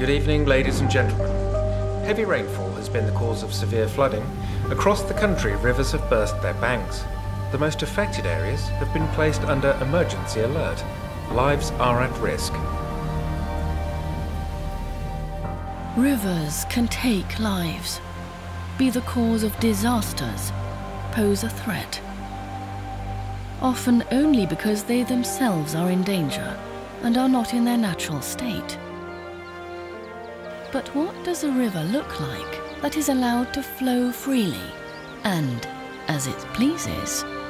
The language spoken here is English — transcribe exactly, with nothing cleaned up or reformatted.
Good evening, ladies and gentlemen. Heavy rainfall has been the cause of severe flooding. Across the country, rivers have burst their banks. The most affected areas have been placed under emergency alert. Lives are at risk. Rivers can take lives, be the cause of disasters, pose a threat. Often only because they themselves are in danger and are not in their natural state. But what does a river look like that is allowed to flow freely and as it pleases?